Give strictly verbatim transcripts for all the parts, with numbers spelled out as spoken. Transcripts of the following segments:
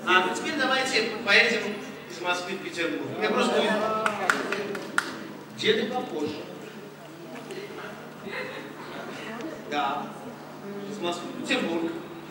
А ну теперь давайте поедем из Москвы в Петербург. Я просто увижу. Деды попозже. Да. Из Москвы в Петербург.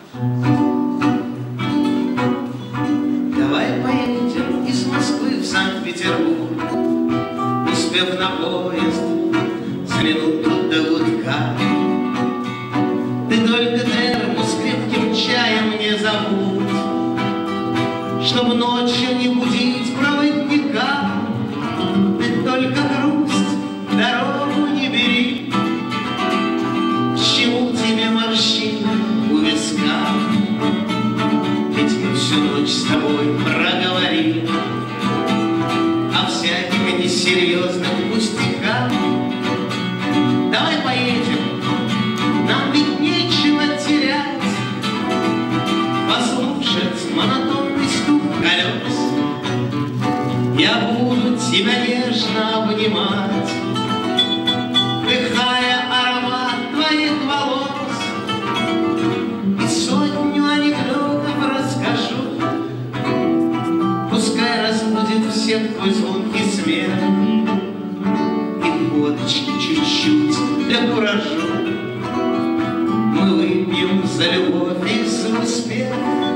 Давай поедем из Москвы в Санкт-Петербург, успев на поезд за минуту до гудка. Ты только термос с крепким чаем не забудь, чтоб ночью не будить проводника. Ты только грусть, дорогу не бери, к чему тебе морщины у виска? Ведь мы всю ночь с тобой проговорили о всяких несерьезных пустяках. Давай поедем, нам ведь нечего терять, послушать монотонный стук колес. Я буду тебя нежно обнимать, вдыхая аромат твоих волос, и сотню анекдотов расскажу. Пускай разбудит всех твой звонкий смех и водочки чуть-чуть для куражу. Мы выпьем за любовь и за успех.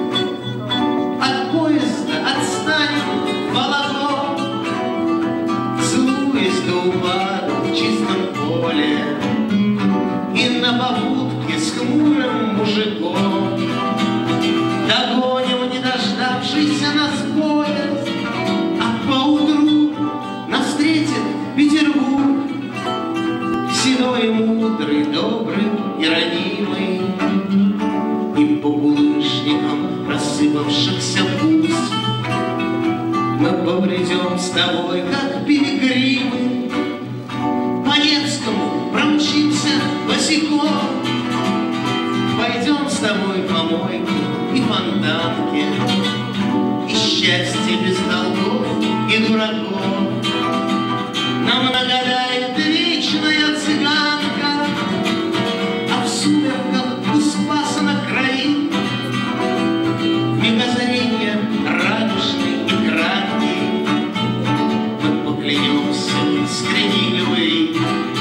От поезда отстанем волоком, целуясь до упаду в чистом поле и на попутке с хмурым мужиком. Догоним не дождавшийся нас поезд, а поутру нас встретит Петербург, седой, мудрый, добрый и ранимый, и по булыжникам рассыпавшихся пусть мы побредем с тобой, как пилигримы, по Невскому промчимся босиком, пойдем с тобой по мойке и фонтанке, и счастье без долгов и дураков нам нагадает вечная цыганка. А в сумерках у Спаса на крови, в мигозаренье радужной и краткой, мы поклянемся в искренней любви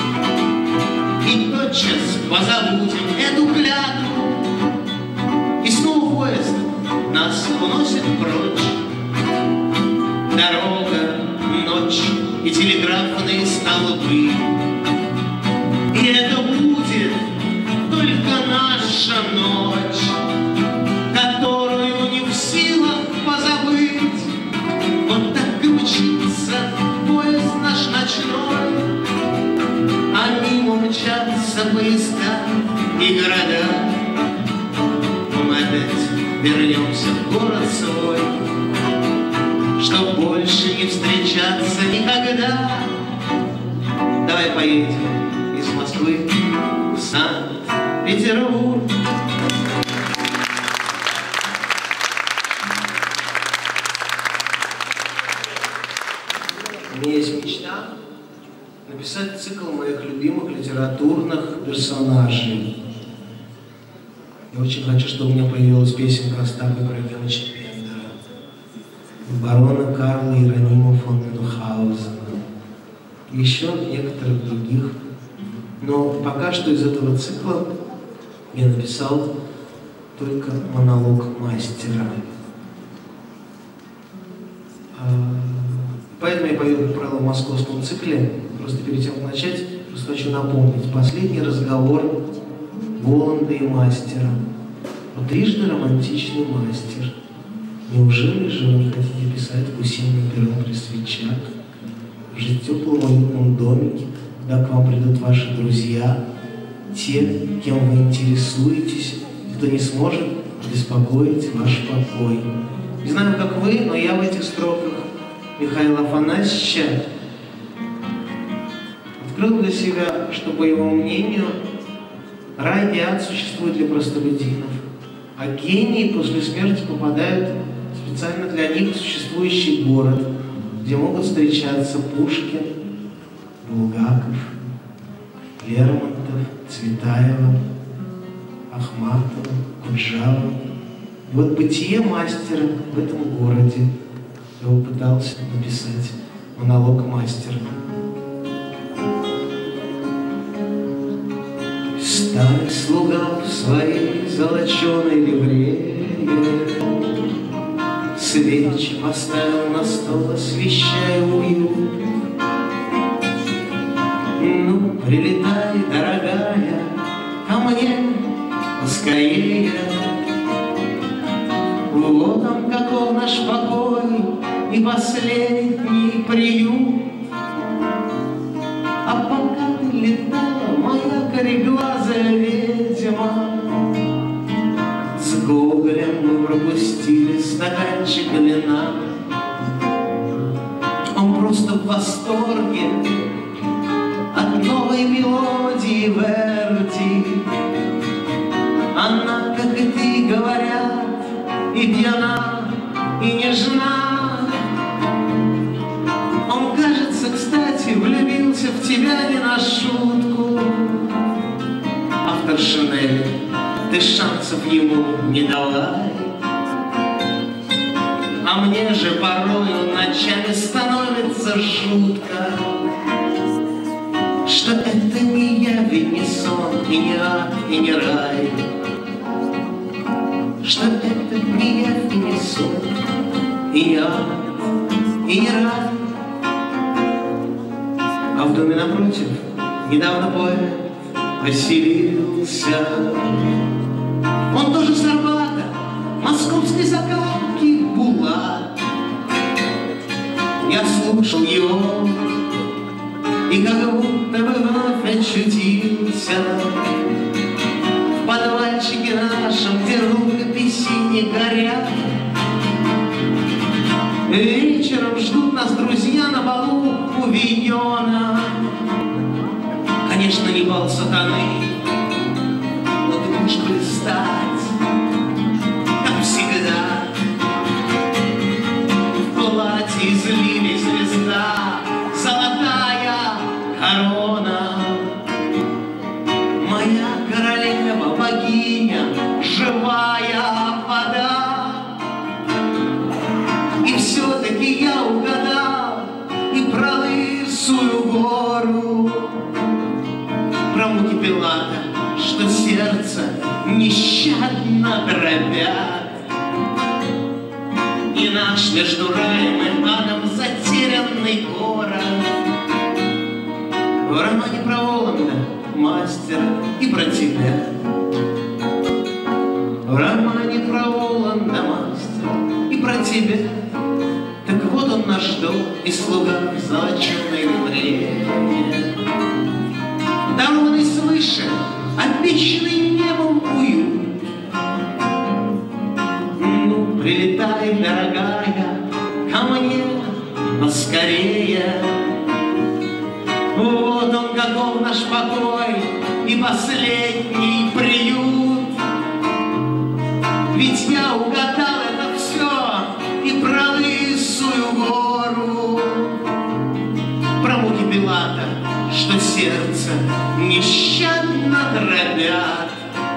и тотчас позабудем эту клятву, и снова поезд нас уносит прочь. Дорога, ночь и телеграфные столбы, и это будет только наша ночь, которую не в силах позабыть. Вот так и мчится поезд наш ночной, а мимо мчатся поезда и города. Мы опять вернемся в город свой, чтоб больше не встречаться никогда. Давай поедем из Москвы в Санкт-Петербург. У меня есть мечта написать цикл моих любимых литературных персонажей. Я очень хочу, чтобы у меня появилась песенка Остапа Ибрагимовича Бендера, барона Карла Иеронима фон Мюнхгаузена, еще некоторых других. Но пока что из этого цикла я написал только монолог мастера. Поэтому я пою, как правило, в московском цикле. Просто перед тем, как начать, просто хочу напомнить. Последний разговор Воланда и мастера. Вот трижды романтичный мастер. Неужели же вы не хотите писать гусиным пером при свечах, жить в теплом уютном домике, когда к вам придут ваши друзья, те, кем вы интересуетесь, кто не сможет беспокоить ваш покой? Не знаю, как вы, но я в этих строках Михаила Афанасьевича открыл для себя, что, по его мнению, рай и ад существуют для простолюдинов, а гении после смерти попадают в специально для них существующий город, где могут встречаться Пушкин, Булгаков, Лермонтов, Цветаева, Ахматова, Куджава И вот бытие мастера в этом городе. Я попытался написать монолог мастера. Старый слуга в своей золоченой ливрее свечи поставил на стол, освещая уют. Ну, прилетай, дорогая, ко мне поскорее. Вот он, каков наш покой и последний приют. А пока ты летала, моя кореглазая ведьма, с Гоголем мы пропустили стаканчик вина. Он просто в восторге от новой мелодии Верди. Она, как и ты, говорят, и пьяна, и нежна. Он, кажется, кстати, влюбился в тебя не на шутку. Автор Шинели, ты шансов ему не давай. А мне же порою ночами становится жутко, что это не явь, не сон, и не ад, и не рай. Что это не явь, не сон, и не ад, и не рай. А в доме напротив недавно поэт поселился. Он тоже с Арбата, московской закалки Булат. Я слушал его и как будто бы вновь очутился в подвальчике нашем, где рукописи не горят. Вечером ждут нас друзья на балу у Виньона. Конечно, не бал сатаны, но ты будешь блистать, как всегда, в платье из лилий звезда, золотая корона. Моя королева, богиня, живая вода. И все-таки я угадал и про лысую гору, про муки Пилата, что сердце нещадно дробят. И наш между раем и адом затерянный город. В романе про Воланда, мастера, и про тебя. В романе про Воланда, мастера, и про тебя. Так вот он наш дом и слуга в золоченой ливрее, дарованный свыше, обещанный небом уют. Ну, прилетай, дорогая, ко мне поскорее. Вот он, каков наш покой и последний приют. Ведь я угадал это все и про лысую гору, про муки Пилата, что сердце нещадно дробят.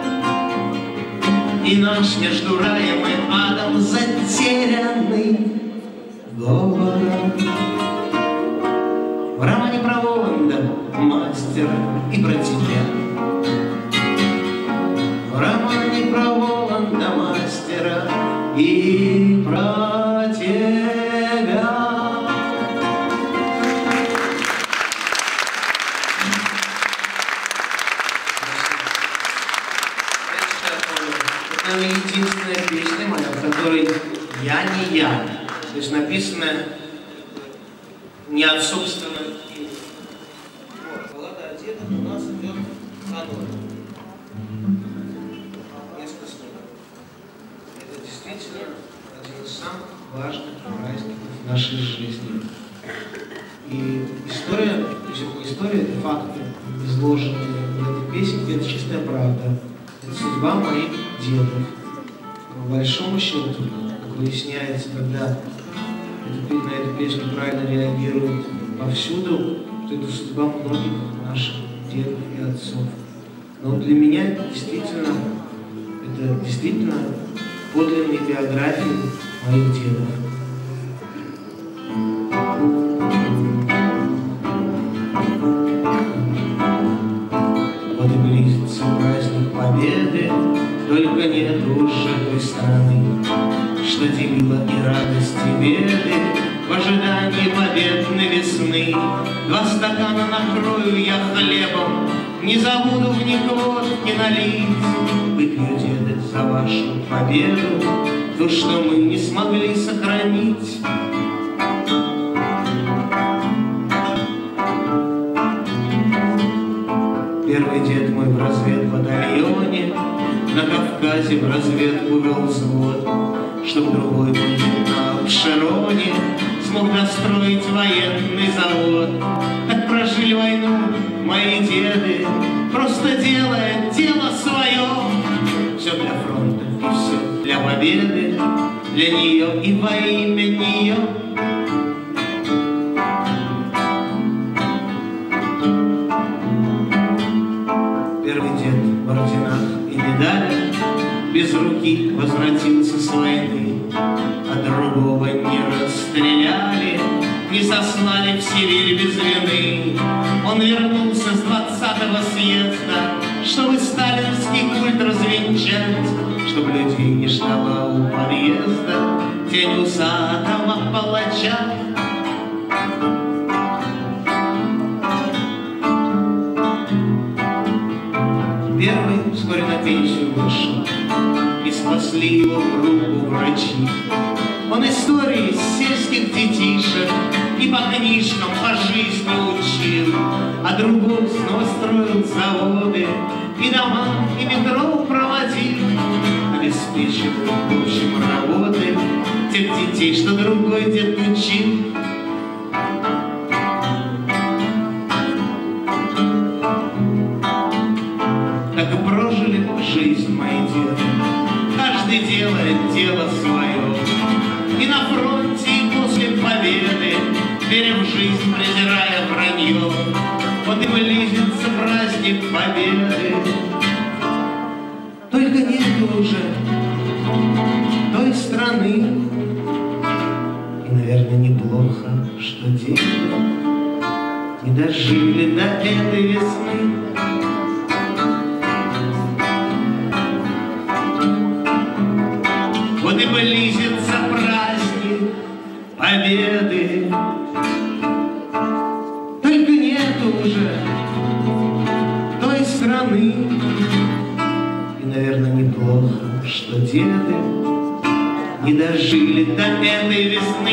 И наш между раем и адом затерянный город. В романе про Воланда, мастера, и про тебя. В романе про Воланда, мастера, и про тебя. Это, наверное, единственная песня моя, в которой я не я. То есть написанная не от собственного. Вот, Баллада о дедах у нас идет канон. Несколько слов. Это действительно один из самых важных праздников в нашей жизни. И история, то есть это не история, это факты, изложенные в этой песенке, это чистая правда. Это судьба моих дедов. По большому счету, как выясняется, когда на эту песню правильно реагируют повсюду, что это судьба многих наших дедов и отцов. Но для меня это действительно, это действительно подлинной биографии моих дедов. Вот и близится праздник Победы, только нет уже той страны, что делила и радость, и беды в ожидании победной весны. Два стакана накрою я хлебом, не забуду в них водки налить. Выпью, деды, за вашу победу, то, что мы не смогли сохранить. Первый дед мой в разведбатальоне, на Кавказе в разведку вел взвод, чтоб другой мой дед на Абшероне смог достроить военный завод. Так прожили войну мои деды, просто делая дело свое. Все для фронта и все для победы, для нее и во имя нее. Первый дед в орденах и медалях без руки возвратился с войны, а другого не расстреляли, не сослали в Сибирь без вины. Он вернулся с двадцатого съезда, чтобы сталинский культ развенчать, чтобы людей не ждала у подъезда тень усатого палача. Первый вскоре на пенсию вышел, и спасли его в руку врачи. Он истории сельских детишек и по книжкам по жизни учил, а другой снова строил заводы, и дома, и метро проводил, обеспечив в общем работы тех детей, что другой дед учил. Так и прожили жизнь мои деды, каждый делает дело свое, и на фронте, и после победы, веря в жизнь, презирая вранье. Вот и близится праздник Победы, только нет уже той страны. И, наверное, неплохо, что дети не дожили до этой весны. Вот и близится праздник Победы, только нету уже той страны. И, наверное, неплохо, что деды не дожили до этой весны.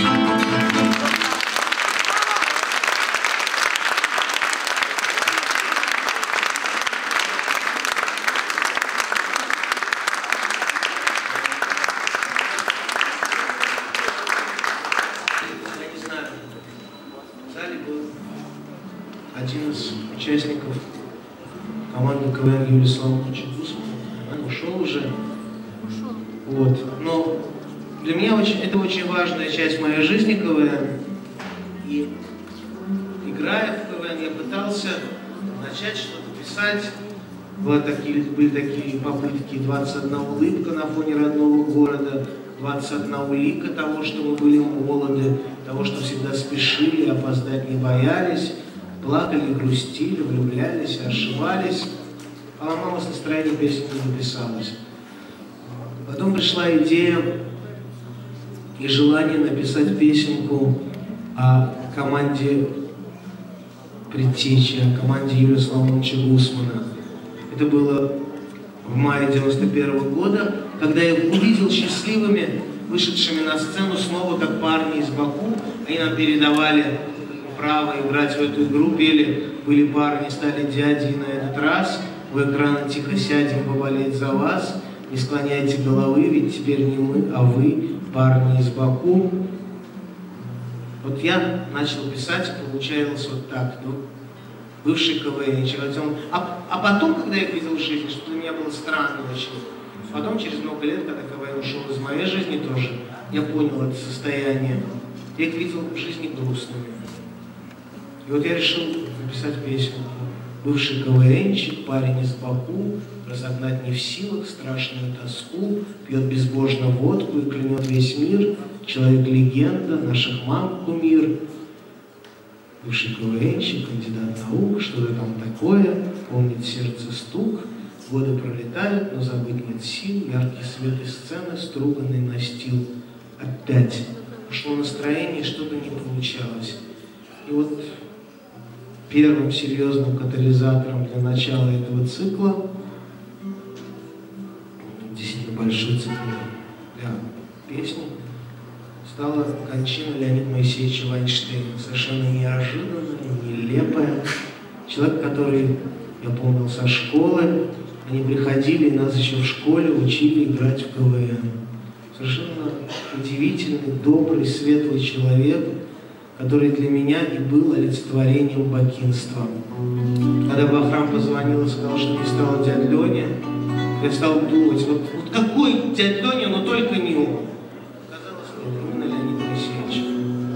Один из участников команды КВН Юлия Соломоновича Гусмана, он ушел уже. Вот. Но для меня очень, это очень важная часть моей жизни КВН. И играя в КВН, я пытался начать что-то писать. Были такие, были такие попытки: двадцать одна улыбка на фоне родного города, двадцать одна улика того, что мы были молоды, того, что всегда спешили, опоздать не боялись. Плакали, грустили, влюблялись, ошибались. А ломалось настроение, песня не написалась. Потом пришла идея и желание написать песенку о команде предтечи, о команде Юлия Соломоновича Гусмана. Это было в мае девяносто первого года, когда я увидел счастливыми, вышедшими на сцену снова как парни из Баку. Они нам передавали право играть в эту игру, пели «Были парни, стали дяди», и на этот раз у экрана тихо сядем поболеть за вас, не склоняйте головы, ведь теперь не мы, а вы, парни из Баку. Вот я начал писать, получалось вот так, ну, бывший КВНщик. А, а потом, когда я видел жизнь, что для меня было странно очень, потом, через много лет, когда КВН ушел из моей жизни тоже, я понял это состояние. Я их видел в жизни грустными. И вот я решил написать песенку. Бывший КВНчик, парень из Баку, разогнать не в силах страшную тоску, пьет безбожно водку и клянет весь мир, человек-легенда, наших мам кумир. Бывший КВНчик, кандидат наук, что-то там такое, помнит сердце стук, годы пролетают, но забыть нет сил, яркий свет из сцены, струганный настил. Опять пошло настроение, что-то не получалось. И вот первым серьезным катализатором для начала этого цикла, действительно большой цикл для песни, стала кончина Леонида Моисеевича Вайнштейна. Совершенно неожиданная, нелепая. Человек, который, я помнил, со школы, они приходили и нас еще в школе учили играть в КВН. Совершенно удивительный, добрый, светлый человек, который для меня и был олицетворением бакинства. Когда Бахрам позвонил и сказал, что не стал дядь Леня, я стал думать, вот, вот какой дядь Леня, но только не он. Оказалось, нет, именно Леонид Моисеевич.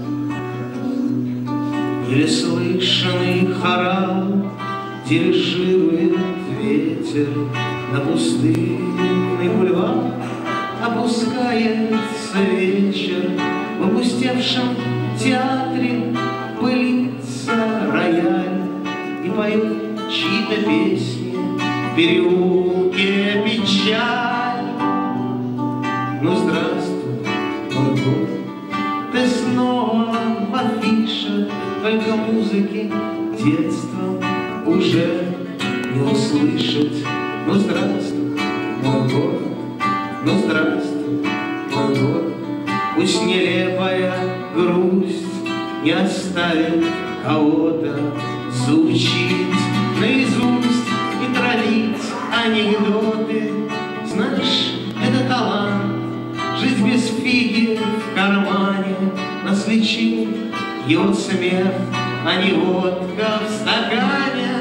Еле слышанный хорал дирижирует ветер на пустынный бульвар. Опускается вечер, в опустевшем театре пылится рояль и поет чьи-то песни в переулке печаль. Ну здравствуй, мой город, ты снова в афише, только музыки детства уже не услышать. Ну здравствуй, мой город, ну здравствуй, мой город, пусть нелепая грусть не оставит кого-то заучить наизусть и троллить анекдоты. Знаешь, это талант, жить без фиги в кармане, нас лечил его смех, а не водка в стакане.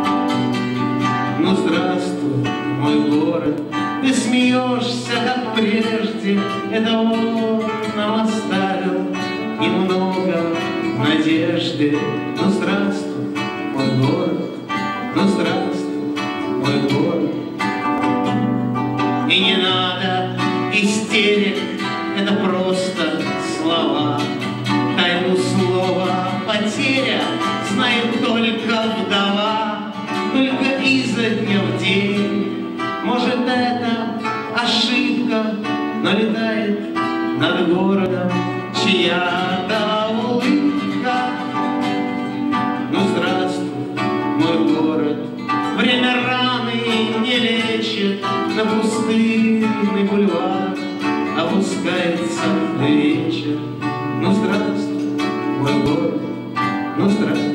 Ну здравствуй, мой город, ты смеешься, как прежде, это он нам оставил немного надежды. Ну здравствуй, мой город, ну здравствуй, мой город. И не надо истерик, это просто слова. Тайну слова потеря знает только вдова, только изо дня в день. Может, это ошибка, но летает над городом чья-то улыбка. Ну здравствуй, мой город, время раны не лечит, на пустынный бульвар опускается вечер. Ну здравствуй, мой город, ну здравствуй.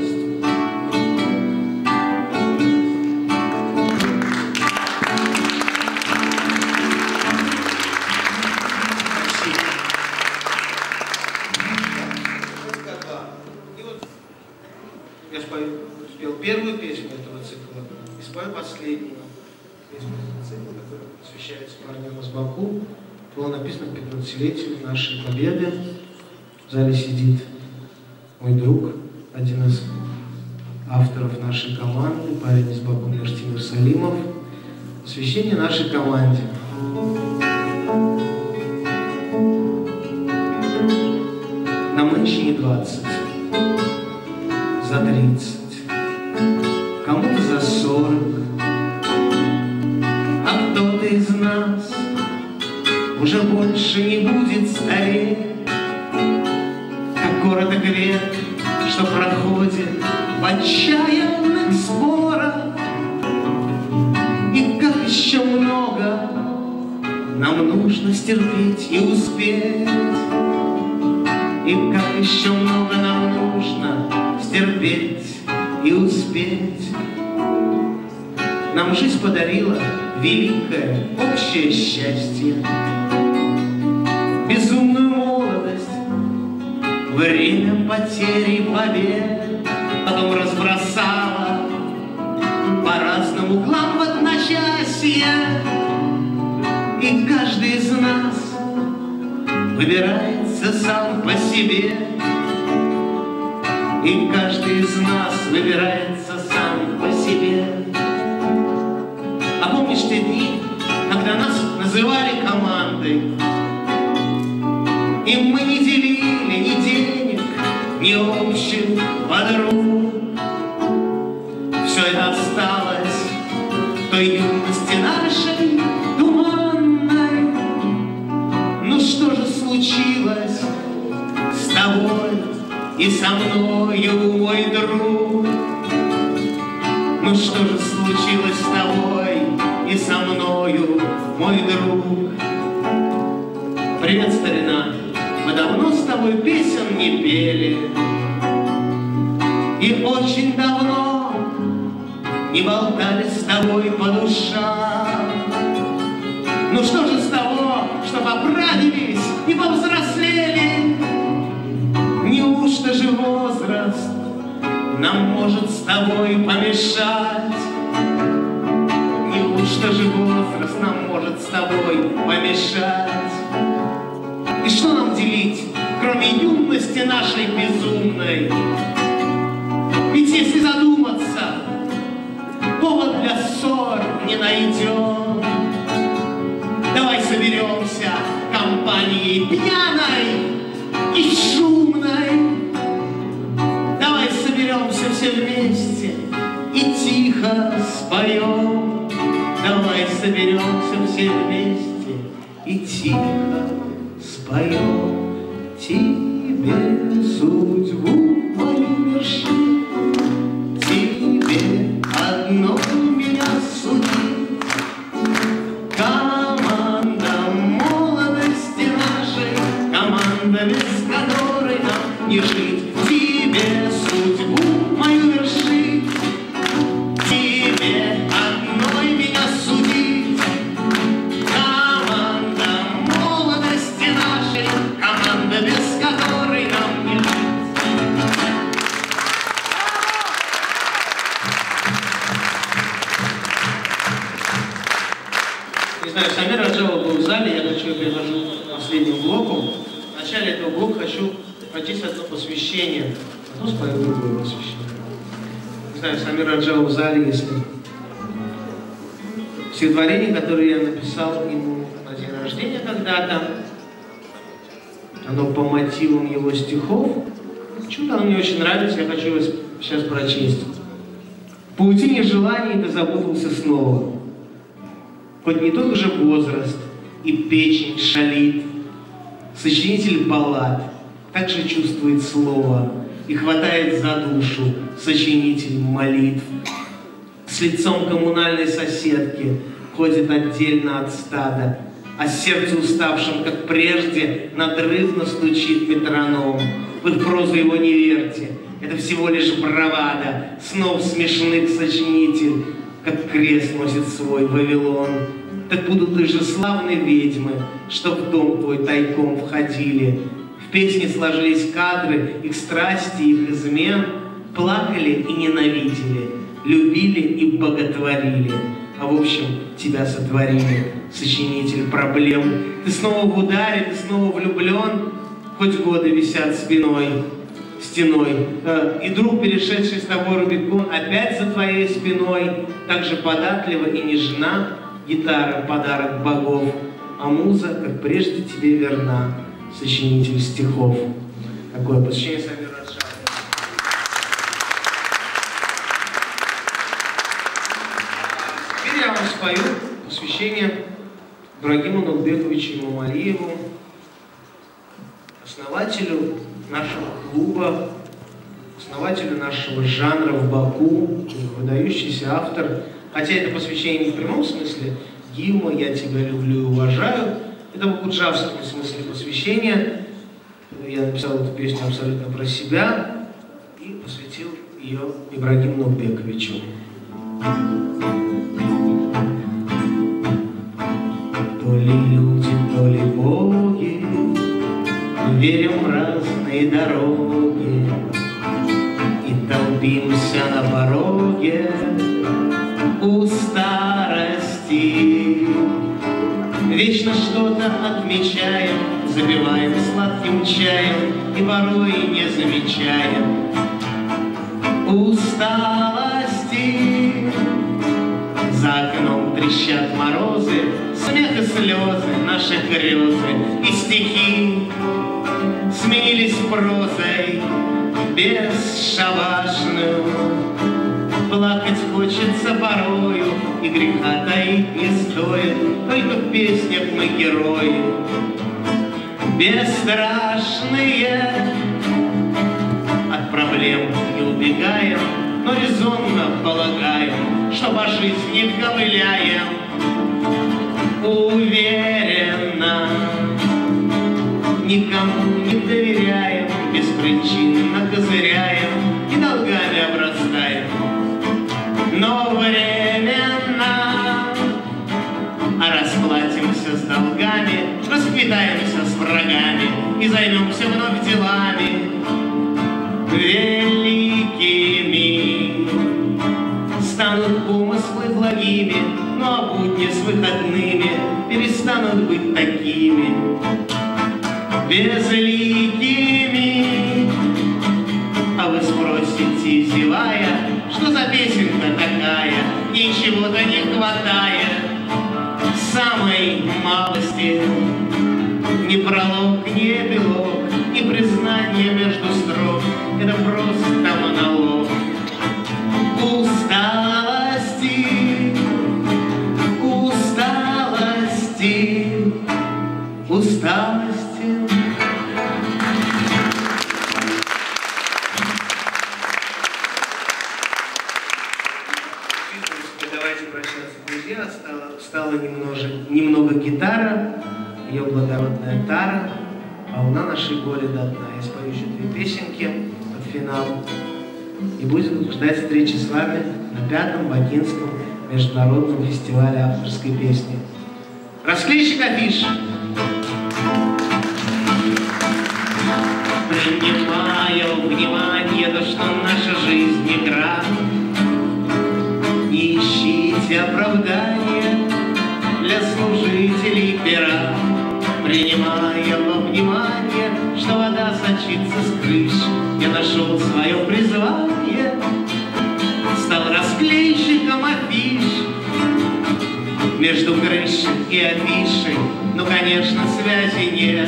Я спою, спел первую песню этого цикла и спою последнюю песню этого цикла, которая посвящается парням из Баку. Было написано к пятнадцатилетию нашей победы. В зале сидит мой друг, один из авторов нашей команды, парень из Баку Миртимир Салимов. Посвящение нашей команде. Нам нынче не двадцать. За тридцать, кому-то за сорок, а кто-то из нас уже больше не будет стареть, как короток век, что проходит в отчаянных спорах, и как еще много нам нужно стерпеть и успеть, и как еще много нам нужно терпеть и успеть. Нам жизнь подарила великое общее счастье, безумную молодость, время потери и побед, потом разбросала по разным углам в одночасье. И каждый из нас выбирается сам по себе, и каждый из нас выбирается сам по себе. тебе. А помнишь те дни, когда нас называли командой, и мы не делили ни денег, ни общих подруг? Все это осталось в той юности нашей туманной. Ну что же случилось с тобой и со мною, мой друг? Ну что же случилось с тобой и со мною, мой друг? Привет, старина, мы давно с тобой песен не пели, и очень давно не болтали с тобой по душам. Ну что же с того, что поправились и повзрослели? Неужто же возраст нам может с тобой помешать? Неужто же возраст нам может с тобой помешать? И что нам делить, кроме юности нашей безумной? Ведь если задуматься, повод для ссор не найдем. Давай соберемся компанией пьяной и шумной. Давай соберемся все вместе и тихо споем. Давай соберемся все вместе и тихо споем. Тебе судьбу мою верши, тебе одной меня судить. Команда молодости нашей, команда, без которой нам не жить. Тебе судьбу мою вершить, тебе одной меня судить. Команда молодости нашей, команда, без которой нам не жить. Не знаю, Самир Раджабов был в зале, я хочу предложить к последнему блоку. В начале этого блока хочу прочесть одно посвящение, а то спою другое посвящение. Не знаю, Самир Раджабов в зале, если стихотворение, которое я написал ему на день рождения когда-то, оно по мотивам его стихов. Почему-то оно мне очень нравится, я хочу его сейчас прочесть. В паутине желаний ты запутался снова. Хоть не тот уже возраст, и печень шалит, сочинитель баллад также чувствует слово и хватает за душу сочинитель молитв. С лицом коммунальной соседки ходит отдельно от стада, а сердце уставшим, как прежде, надрывно стучит метроном. В их прозу его не верьте, это всего лишь бравада, снов смешных сочинитель, как крест носит свой Вавилон. Так будут и же славные ведьмы, что в дом твой тайком входили. В песне сложились кадры их страсти, их измен, плакали и ненавидели, любили и боготворили. А в общем, тебя сотворили, сочинитель проблем. Ты снова в ударе, ты снова влюблен, хоть годы висят спиной, стеной. И друг, перешедший с тобой Рубикон, опять за твоей спиной, так же податлива и нежна. Гитара — подарок богов, а муза, как прежде, тебе верна, сочинитель стихов. Такое посвящение Самиру Раджабову. Теперь я вам спою посвящение Ибрагиму Нурбековичу Имамалиеву, основателю нашего клуба, основателю нашего жанра в Баку, выдающийся автор. Хотя это посвящение не в прямом смысле «Гилма, я тебя люблю и уважаю», это в куджавском смысле посвящения. Я написал эту песню абсолютно про себя и посвятил ее Ибрагиму Нурбековичу. То ли люди, то ли боги, верим в разные дороги и толпимся на пороге у старости. Вечно что-то отмечаем, запиваем сладким чаем и порой не замечаем усталости. За окном трещат морозы, смех и слезы, наши грезы и стихи сменились прозой бесшабашную. Плакать хочется порою, и греха таить не стоит, только в песнях мы герои бесстрашные. От проблем не убегаем, но резонно полагаем, что по жизни ковыляем уверенно, никому не доверяем, беспричинно козыряем и долгами обрастаем, но временно. А расплатимся с долгами, расквитаемся с врагами и займемся вновь делами великими. Станут помыслы благими, но а будни с выходными перестанут быть такими безликими. А вы спросите, зевая, что за песенка такая, ничего-то не хватает самой малости. Ни пролог, ни эпилог, ни признание между строк, это просто монолог усталости, усталости, усталости. Давайте прощаться, друзья. Стало, стало немного, немного гитара, ее благородная тара, волна нашей боли до дна. Я спою еще две песенки под финал. И будем ждать встречи с вами на пятом Бакинском международном фестивале авторской песни. Расклейщик афиш. Принимая внимание то, что наша жизнь игра, не ищите оправдания для служителей пера. Принимая во внимание, что вода сочится с крыш, я нашел свое призвание, стал расклейщиком афиш. Между крышей и афишей, ну, конечно, связи нет.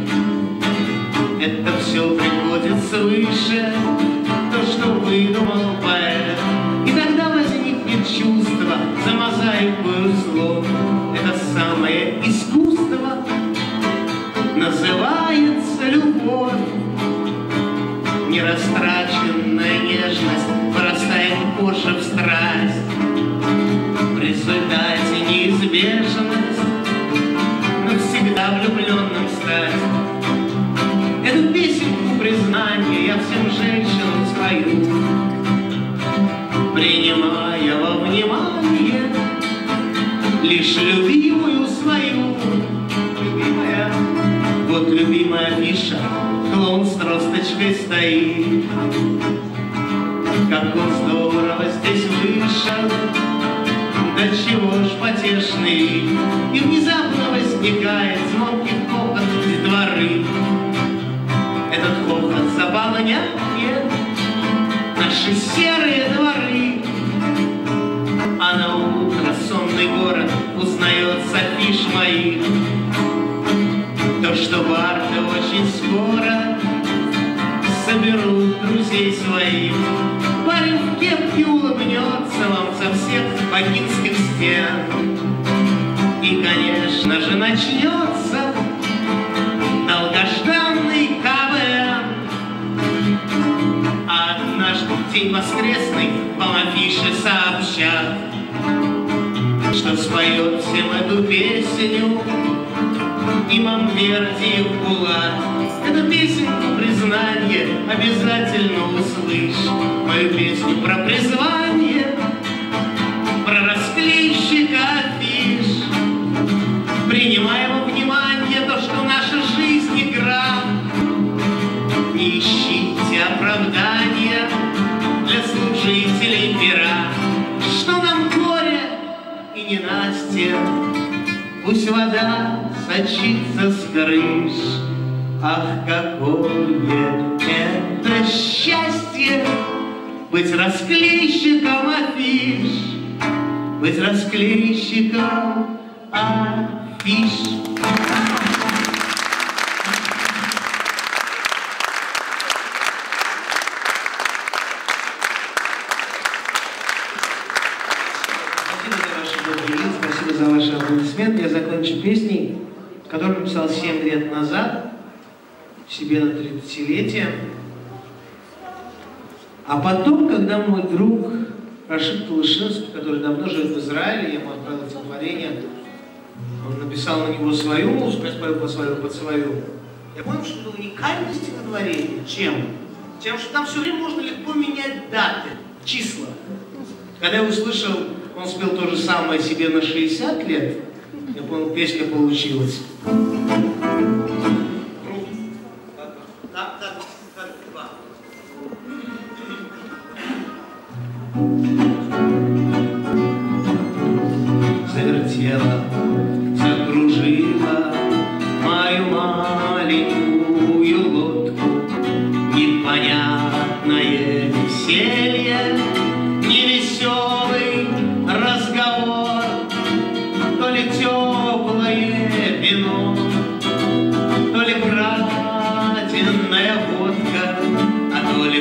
Это все приходит свыше, то, что выдумал поэт. И тогда возникнет чувство за мозаикою слов. Это самое искусство называется любовь. Нерастраченная нежность вырастает позже в страсть. В результате неизбежность навсегда влюбленным стать. Эту песенку признания я всем женщинам спою, принимая во внимание лишь любимую свою. Любимая, вот любимая афиша, клоун с тросточкой стоит. Как он здорово здесь вышел, до чего ж потешный. И внезапно возникает звонкий хохот из дворы. Этот хохот заполняет наши серые дворы. А на утро сонный город узнает с афиш моих то, что барды очень скоро соберут друзей своих. Парень в кепке улыбнется вам со всех бакинских стен. И, конечно же, начнется долгожданный КВН. А однажды в день воскресный вам афиши сообщат, что споет всем эту песню имам Вердиев Булат. Эту песенку признание обязательно услышь. Мою песню про призвание, про расклейщика афиш. Принимая во внимание то, что наша жизнь игра. Не ищите оправдания для служителей пера. Что нам горе и ненастье, пусть вода сочится с крыш. Ах, какое это счастье быть расклейщиком афиш, быть расклейщиком афиш. Спасибо за ваши аплодисменты. Я закончу песней, которую написал семь лет назад, себе на тридцатилетие. А потом, когда мой друг Рашид Талышинский, который давно живет в Израиле, я ему отправил стихотворение, он написал на него свою музыку, я спою по свою, под свою. Я понял, что это уникальное стихотворение. Чем? Тем, что там все время можно легко менять даты, числа. Когда я услышал, он спел то же самое себе на шестьдесят лет, я понял, песня получилась. Завертела, закружила мою маленькую лодку, непонятное веселье, невеселый разговор, то ли теплое вино, то ли краденная водка, а то ли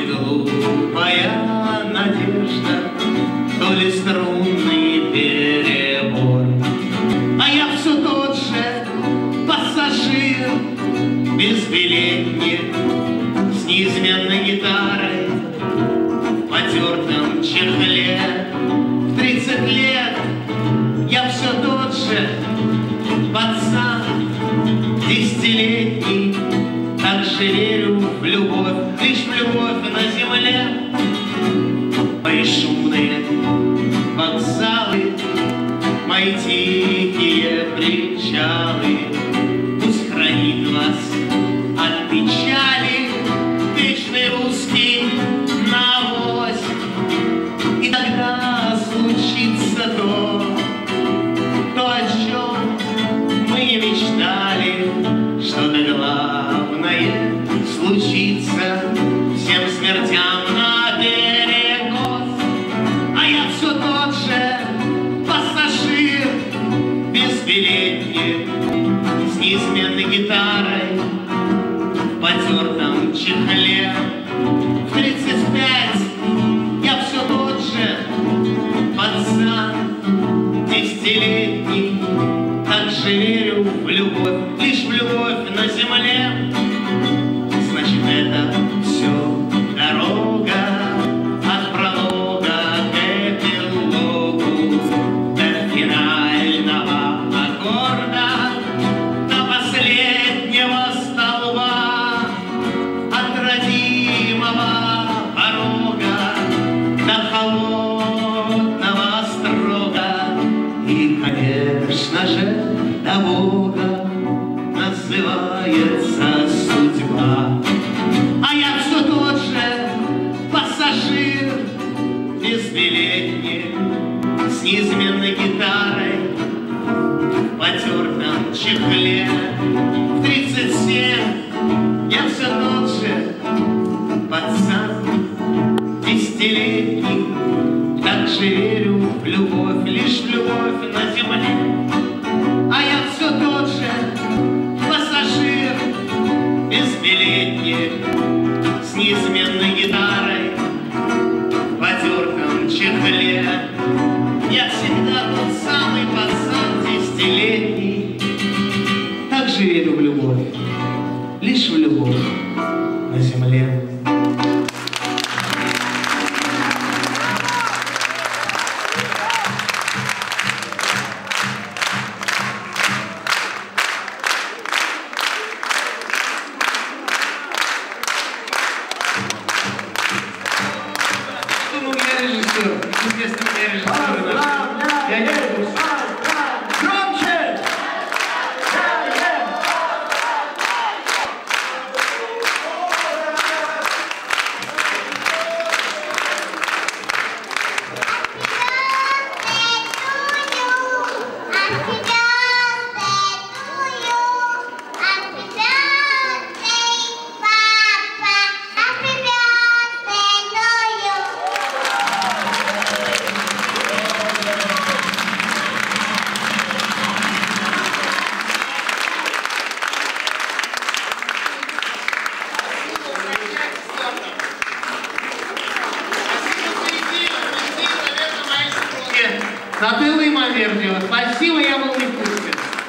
глупая надежда, то ли струнный перебор. А я все тот же пассажир, безбилетник, с неизменной гитарой, в потертом чехле. В тридцать лет я все тот же пацан, десятилетний, так же верю в любовь, лишь в любовь на земле. Мои шумные вокзалы, мои тихие причалы, пусть хранит вас от печали вечный русский навоз. И тогда случится то, то, о чем мы не мечтали, что-то главное случится всем смертям на перекос. А я все тот же пассажир, безбилетник, с неизменной гитарой, в потертом чехле. В тридцать пять я все тот же пацан, десятилетний, так же верю в любовь, лишь в любовь на земле. Значит, это все дорога от пролога к эпилогу, до финального аккорда, до последнего столба, от родимого порога до холодного строга и, конечно же, до Бога называется судьба. А я все тот же пассажир, безбилетник, с неизменной гитарой, в потертом чехле. В тридцать семь я все тот же пацан, десятилетний, так же верю в любовь, лишь в любовь на земле. А я все тот же пассажир, безбилетник, с неизменной гитарой, в потертом чехле. Я всегда тот самый пацан, десятилетний, так же верю в любовь, лишь в любовь на земле. Натылла и Мамердиева. Спасибо, я был не в курсе.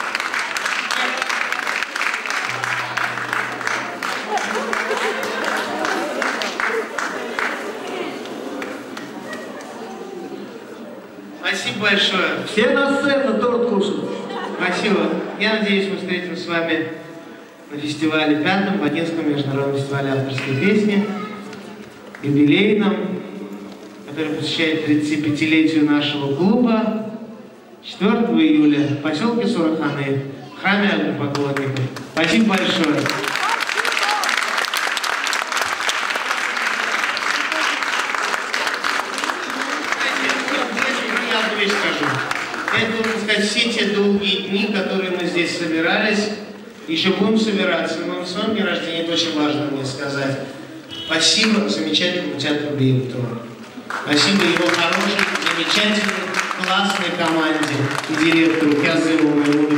Спасибо большое. Все на сцену, торт кушают. Спасибо. Я надеюсь, мы встретимся с вами на фестивале пятом, Бакинском международном фестивале авторской песни, юбилейном, который посвящает тридцатипятилетию нашего клуба, четвёртого июля в поселке Сураханы, в храме огнепоклонников. Спасибо большое. Скажу. Я должен сказать, все те долгие дни, которые мы здесь собирались, еще будем собираться, но с вами день рождения, это очень важно мне сказать. Спасибо замечательному театру Бейбутова. Спасибо его хорошей, замечательной, классной команде и директору Кязымову, моему